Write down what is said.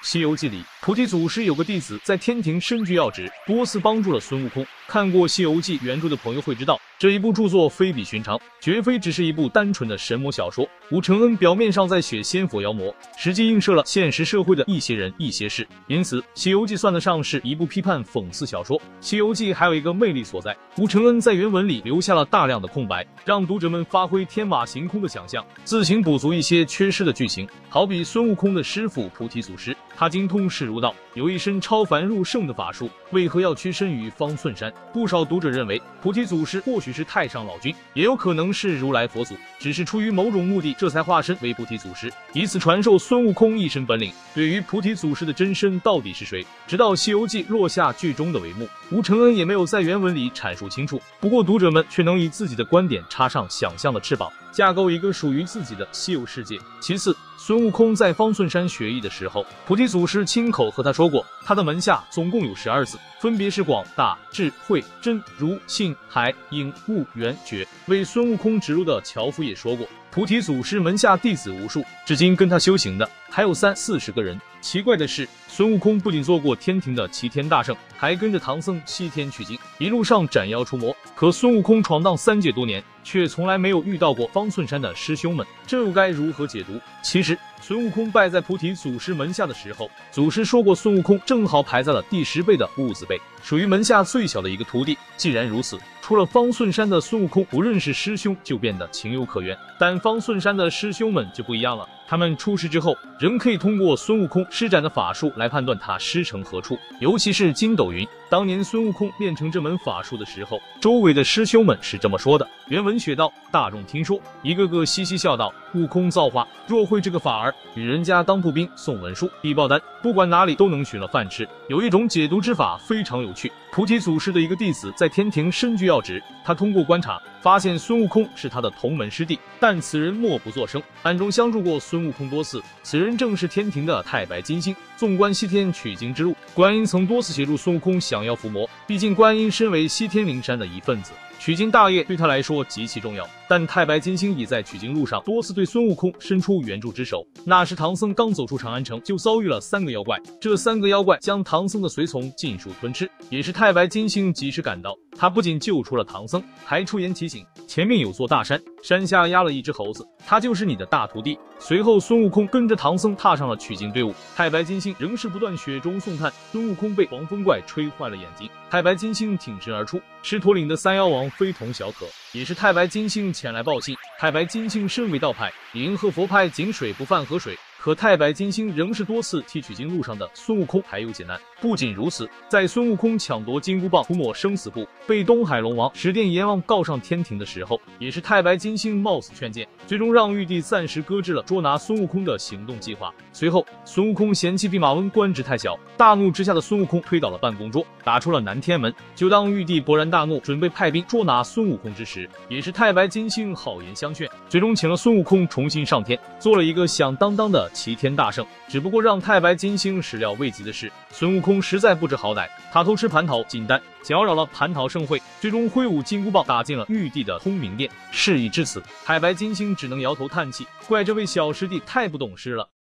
西游记》里，菩提祖师有个弟子在天庭身居要职，多次帮助了孙悟空。看过《西游记》原著的朋友会知道，这一部著作非比寻常，绝非只是一部单纯的神魔小说。吴承恩表面上在写仙佛妖魔，实际映射了现实社会的一些人一些事，因此《西游记》算得上是一部批判讽刺小说。《西游记》还有一个魅力所在，吴承恩在原文里留下了大量的空白，让读者们发挥天马行空的想象，自行补足一些缺失的剧情。好比孙悟空的师傅菩提祖师，他精通世儒道，有一身超凡入圣的法术，为何要屈身于方寸山？不少读者认为，菩提祖师或许是太上老君，也有可能是如来佛祖，只是出于某种目的，这才化身为菩提祖师，以此传授孙悟空一身本领。对于菩提祖师的真身到底是谁，直到《西游记》落下剧中的帷幕，吴承恩也没有在原文里阐述清楚。不过读者们却能以自己的观点插上想象的翅膀，架构一个属于自己的西游世界。其次，孙悟空在方寸山学艺的时候，菩提祖师亲口和他说过，他的门下总共有12字，分别是广、大、智、慧、真、如、信、海、隐、悟、圆、觉。为孙悟空指路的樵夫也说过，菩提祖师门下弟子无数，至今跟他修行的还有30-40个人。奇怪的是，孙悟空不仅做过天庭的齐天大圣，还跟着唐僧西天取经，一路上斩妖除魔。可孙悟空闯荡3界多年，却从来没有遇到过方寸山的师兄们，这又该如何解读？其实孙悟空拜在菩提祖师门下的时候，祖师说过孙悟空正好排在了第10辈的悟字辈，属于门下最小的一个徒弟。既然如此，出了方寸山的孙悟空不认识师兄就变得情有可原，但方寸山的师兄们就不一样了，他们出世之后仍可以通过孙悟空施展的法术来判断他师承何处，尤其是筋斗云。当年孙悟空练成这门法术的时候，周围的师兄们是这么说的，原文写道：大众听说，一个个嘻嘻笑道，悟空造化，若会这个法儿，与人家当步兵送文书递报单，不管哪里都能寻了饭吃。有一种解读之法非常有趣，菩提祖师的一个弟子在天庭身居要职，他通过观察发现孙悟空是他的同门师弟，但此人默不作声，暗中相助过孙悟空多次。此人正是天庭的太白金星。纵观西天取经之路，观音曾多次协助孙悟空降妖伏魔，毕竟观音身为西天灵山的一份子，取经大业对他来说极其重要。但太白金星已在取经路上多次对孙悟空伸出援助之手。那时唐僧刚走出长安城，就遭遇了3个妖怪，这3个妖怪将唐僧的随从尽数吞吃，也是太白金星及时赶到。他不仅救出了唐僧，还出言提醒，前面有座大山，山下压了一只猴子，他就是你的大徒弟。随后孙悟空跟着唐僧踏上了取经队伍，太白金星仍是不断雪中送炭。孙悟空被黄风怪吹坏了眼睛，太白金星挺身而出，狮驼岭的3妖王非同小可，也是太白金星前来报信。太白金星身为道派，迎合佛派井水不犯河水，可太白金星仍是多次替取经路上的孙悟空排忧解难。不仅如此，在孙悟空抢夺金箍棒涂抹生死簿，被东海龙王十殿阎王告上天庭的时候，也是太白金星冒死劝谏，最终让玉帝暂时搁置了捉拿孙悟空的行动计划。随后孙悟空嫌弃弼马温官职太小，大怒之下的孙悟空推倒了办公桌，打出了南天门。就当玉帝勃然大怒，准备派兵捉拿孙悟空之时，也是太白金星好言相劝，最终请了孙悟空重新上天，做了一个响当当的齐天大圣。只不过让太白金星始料未及的是，孙悟空实在不知好歹，他偷吃蟠桃金丹，搅扰了蟠桃盛会，最终挥舞金箍棒打进了玉帝的通明殿。事已至此，太白金星只能摇头叹气，怪这位小师弟太不懂事了。